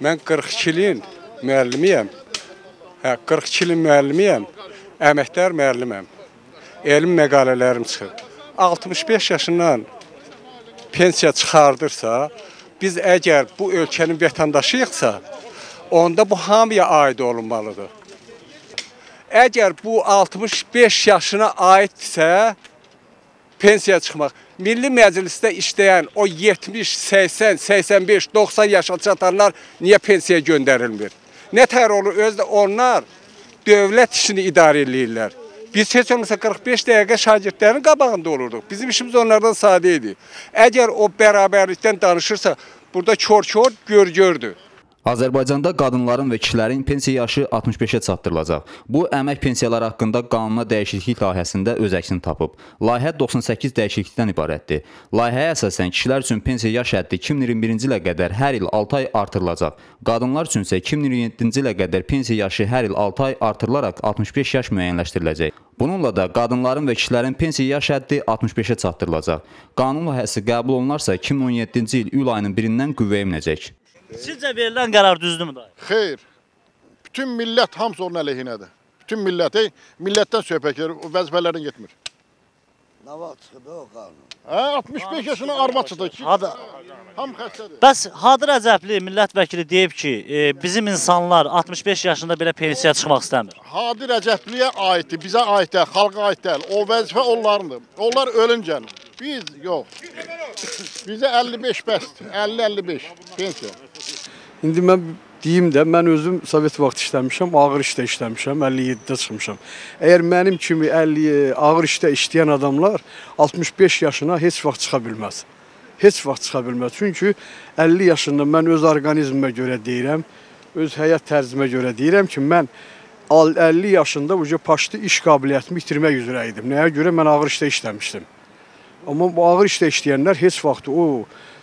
Mən 42 ilin müəllimiyəm. 42 ilin müəllimiyəm. Əməkdar müəlliməm. Elm məqalələrim çıxıb. 65 yaşından pensiya çıxardırsa, biz əgər bu ölkənin vətəndaşıyıqsa, onda bu hamıya aid olunmalıdır. Əgər bu 65 yaşına aiddirsə, pensiya çıxmaq. Milli Məclisdə işləyən o 70, 80, 85, 90 yaşa çatanlar niyə pensiya göndərilmir? Nə tər olur? Özdə onlar dövlət işini idarə edirlər. Biz heç olmasa 45 dəqiqə şagirdlərin qabağında olurduq. Bizim işimiz onlardan sadə idi. Əgər o bərabərlikdən danışırsa, burada kör-kör, gör-gördür. Azərbaycanda qadınların və kişilərin pensiya yaşı 65-ə çatdırılacaq. Bu, əmək pensiyaları haqqında qanuna dəyişiklik layihəsində öz əksini tapıb. Layihə 98 dəyişiklikdən ibarətdir. Layihəyə əsasən kişilər üçün pensiya yaş həddi 2021-ci ilə qədər hər il 6 ay artırılacaq. Qadınlar üçün isə 2027-ci ilə qədər pensiya yaşı hər il 6 ay artırılaraq 65 yaş müəyyənləşdiriləcək. Bununla da qadınların və kişilərin pensiya yaş həddi 65-ə çatdırılacaq. Qanun layihəsi qəbul olunarsa 2017-ci il iyul ayının 1-dən qüvvəyə minəcək. Sizcə verilən qərar düzdürmü dayı? Xeyr. Bütün millət hamısı onun əleyhinədir. Bütün millətdən söhbət gedir, vəzifələrin getmir. Nə vaxt çıxıb o qanun? 65 yaşına arvad çıxdı ki, ham xəstədir. Bəs Hadi Rəcəbli millət vəkili deyib ki, bizim insanlar 65 yaşında belə pensiya çıxmaq istəmir. Hadi Rəcəbliyə aiddir, bizə aid deyil, xalqa aid deyil. O vəzifə onlarındır. Onlar ölüncə. Biz yox. Bizə 55 bəsdir, 50-55 pensiya. İndi mən deyim də, mən özüm Sovet vaxt işləmişəm, ağır işdə işləmişəm, 57-də çıxmışam. Əgər mənim kimi ağır işdə işləyən adamlar 65 yaşına heç vaxt çıxa bilməz. Heç vaxt çıxa bilməz. Çünki 50 yaşında mən öz orqanizmimə görə deyirəm, öz həyat tərzimə görə deyirəm ki, mən 50 yaşında paşlı iş qabiliyyətimi itirmək üzrə idim. Nəyə görə? Mən ağır işdə işləmişdim. Amma bu ağır işdə işləyənlər heç vaxt o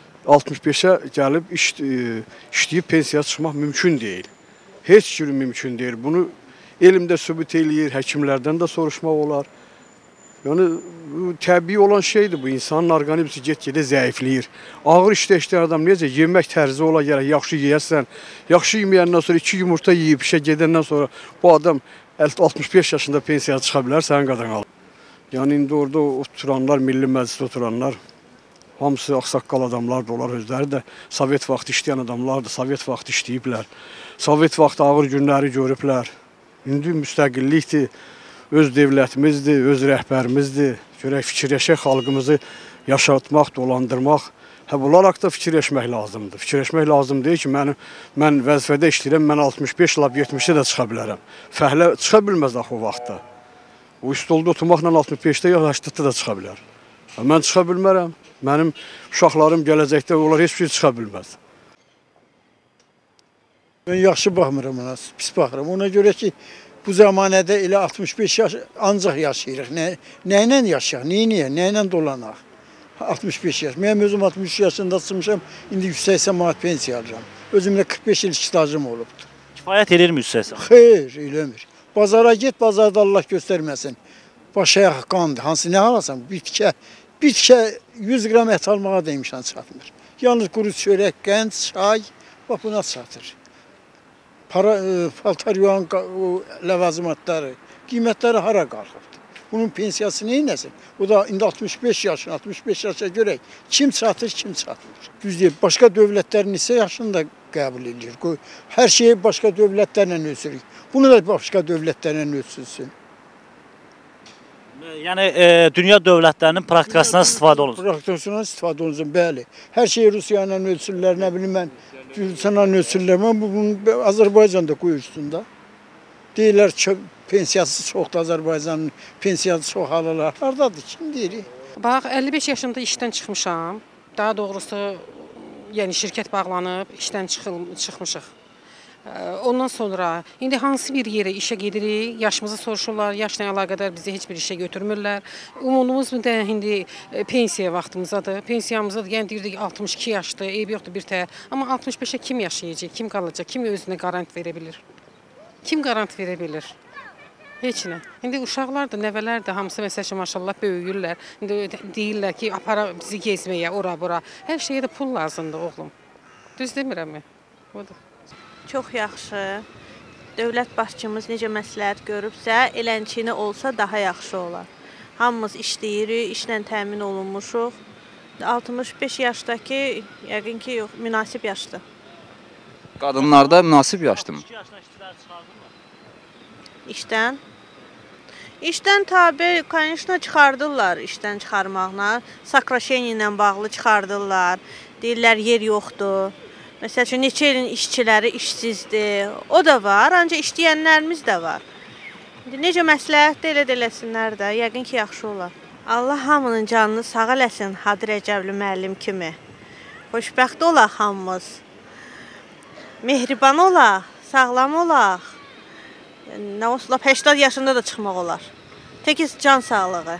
65-ə gəlib işləyib pensiyaya çıxmaq mümkün deyil. Heç cür mümkün deyil. Bunu elmdə sübut eləyir, həkimlərdən də soruşmaq olar. Yəni, təbii olan şeydir bu. İnsanın orqanizmi get-gedə zəifləyir. Ağır işdə işləyən adam necə? Yemək tərzi ola gərək, yaxşı yeyəsən. Yaxşı yeməyəndən sonra 2 yumurta yeyib işə gedəndən sonra bu adam 65 yaşında pensiyaya çıxa bilər, sənin qadan alır. Yəni, indi orada oturanlar, Milli Məclisdə oturanlar, hamısı ağsaqqal adamlar da olar, özləri də Sovet vaxtı işləyən adamlar da Sovet vaxtı işləyiblər. Sovet vaxtı ağır günləri görüblər. İndi müstəqillikdir, öz devlətimizdir, öz rəhbərimizdir. Görək, fikirləşək, xalqımızı yaşatmaq, dolandırmaq. Bunlar haqda fikirləşmək lazımdır. Fikirləşmək lazım deyil ki, mən vəzifədə işləyirəm, mən 65 lab 70-də də çıxa bilərəm. Fəhlə çıxa bilməz axı o vaxtda. O stolda oturmaqla 65-də ya 80-də də çıxa bilər. Mən çıxa bilmərəm. Mənim uşaqlarım gələcəkdə onlar heç bir çıxa bilməz. Mən yaxşı baxmıram ona, pis baxıram. Ona görə ki, bu zamanədə elə 65 yaş ancaq yaşayırıq. Nə ilə yaşayaq, niyə, nə ilə dolanaq? 65 yaş. Mənim özüm 63 yaşında çıxmışam, indi 180 manat pensiya alıram. Özümlə 45 il stajım olubdur. Kifayət edir mi 180? Xeyr, eləmir. Bazara get, bazarda Allah göstərməsin. Baş ayaq qandır. Hansı nə alasan? Bir tikə 100 qram ət almağa demişən çatmır. Yalnız quru çörək, qənd, çay, buna çatır. Paltar yuvan ləvazimatları, qiymətləri hara qalxıbdır? Bunun pensiyası neynəsin? O da indi 65 yaşına, 65 yaşa görək. Kim çatır, kim çatmır? Düz deyil, başqa dövlətlərin isə yaşını da qəbul edir. Hər şeyi başqa dövlətlərlə ölçürük. Bunu da başqa dövlətlərlə ölçülsün. Yəni, dünya dövlətlərinin praktikasından istifadə olunsun. Praktikasından istifadə olunsun, bəli. Hər şeyi Rusiya ilə ölçürlər, nə bilim mən, Gürcüstanla ölçürlər. Bunu Azərbaycanda qoyursun da. Deyirlər ki, pensiyası çoxdur Azərbaycanın, pensiyası çox alırlar. Haradadır, kim deyir? Bax, 55 yaşında işdən çıxmışam. Daha doğrusu, yəni şirkət bağlanıb, işdən çıxmışıq. Ondan sonra, indi hansı bir yerə işə gedirik, yaşımızı soruşurlar, yaşla əlaqədar bizi heç bir işə götürmürlər. Umudumuz da indi pensiya vaxtımızdadır. Pensiyamızda yəni deyirdik 62 yaşdır, eyb yoxdur bir tə. Amma 65-ə kim yaşayacaq, kim qalacaq, kim özünə qarant verə bilir? Kim qarant verə bilir? Heç nə. İndi uşaqlar da, nəvələr də hamısı məsələn maşallah böyüyürlər. İndi deyirlər ki, apara bizi gezməyə, ora-bura. Hər şeyə də pul lazımdır oğlum. Düz demirəm mi? Odur. Çox yaxşı. Dövlət başçımız necə məsləhət görübsə, elənçini olsa daha yaxşı olar. Hamımız işləyirik, işlə təmin olunmuşuq. 65 yaşdakı yəqin ki, yox, münasib yaşdır. Qadınlarda münasib yaşdırmı? 62 yaşdan işçiləri çıxardırlar. İşdən? İşdən tabi, конечно, çıxardırlar işdən çıxarmaqla. Sakraşeni ilə bağlı çıxardırlar. Deyirlər, yer yoxdur. Məsəl üçün, neçə ilin işçiləri işsizdir. O da var, ancaq işləyənlərimiz də var. Necə məsləhət elə də eləsinlər də, yəqin ki, yaxşı olar. Allah hamının canını sağ eləsin, Hadi Rəcəbli müəllim kimi. Xoşbəxt olaq hamımız. Mehriban olaq, sağlam olaq. Nə olsa 80 yaşında da çıxmaq olar. Təkiz can sağlığı.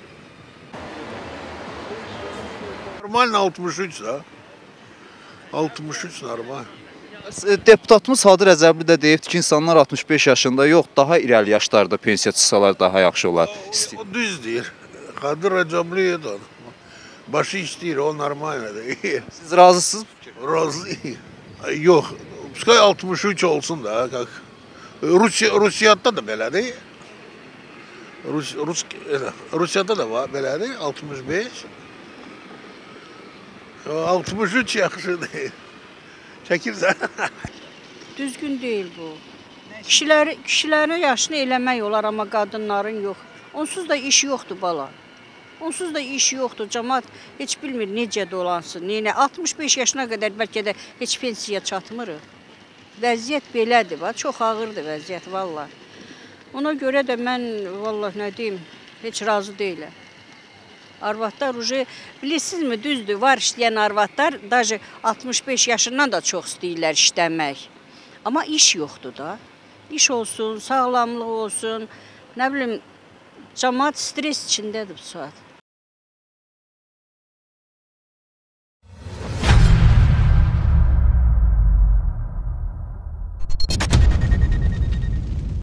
Normal 63 da. 63 normal. Deputatımız Hadi Rəcəbli də deyibdi ki, insanlar 65 yaşında yox, daha irəli yaşlarda pensiya çıxsalar daha yaxşı olar. O düz deyir. Hadi Rəcəbli da. Başı işləyir, o normaldir. Siz razısınız? Razıyım. Yox, püskay 63 olsun da. Rusiyada da belədir. Rusiyada da var belədir, 65. 63 yaxşıdır. Çəkirsən. Düzgün deyil bu. Kişilərin yaşını eləmək olar, amma qadınların yox. Onsuz da iş yoxdur bala. Onsuz da iş yoxdur. Cəmaət heç bilmir necə dolansın. 65 yaşına qədər bəlkə də heç pensiya çatmırıq. Vəziyyət belədir. Çox ağırdır vəziyyət valla. Ona görə də mən valla nə deyim, heç razı deyiləm. Arvadlar bilirsinizmi, düzdür, var işləyən arvadlar, даже 65 yaşından da çox istəyirlər işləmək. Amma iş yoxdur da. İş olsun, sağlamlıq olsun, nə bilim, cəmaət stres içindədir bu saat.